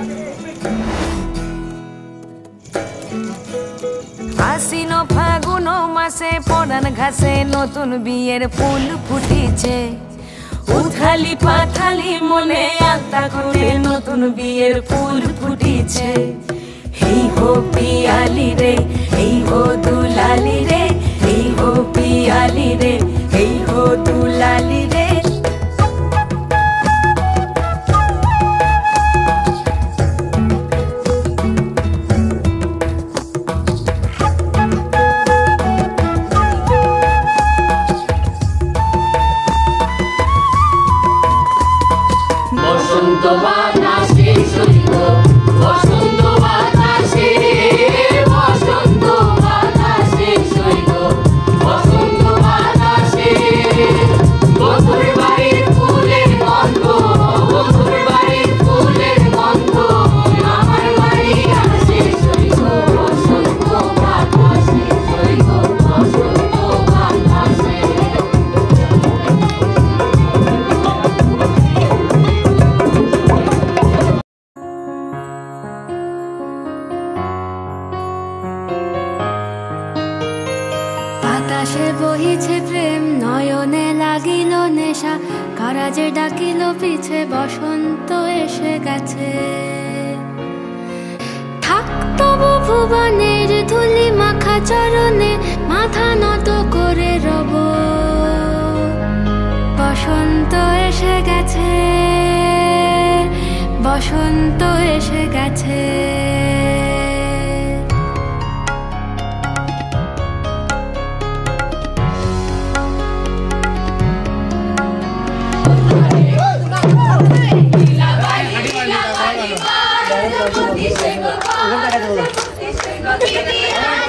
আশ্বিন ফাগুন মাসে পরান ঘাসে নতুন বিয়ের ফুল ফুটিছে। উথালি পাথালি মনে আলতা করে নতুন বিয়ের ফুল ফুটিছে। এই হো পিয়ালি রে, এই হো দুলালি রে, এই হো পিয়ালি রে, এই হো দুলালি রে। বসন্ত বাতাসে সইব, বসন্ত বাতাসে, বসন্ত বাতাসে সইব, বসন্ত বাতাসে। বন্ধুর বাড়ির ফুলের গন্ধ, বন্ধুর বাড়ির ফুলের গন্ধ আমার বাড়ি আসে সইব, বসন্ত বাতাসে সইব, বসন্ত বাতাসে। বাতাসে বহিছে প্রেম, নয়নে লাগিল নেশা, কারাজে ডাকিল পিছে, বসন্ত এসে গেছে। থাক তবু ভুবনের ধুলি মাখা চরণে, মাথা নত করে রব। বসন্ত এসে গেছে, বসন্ত এসে গেছে। Dice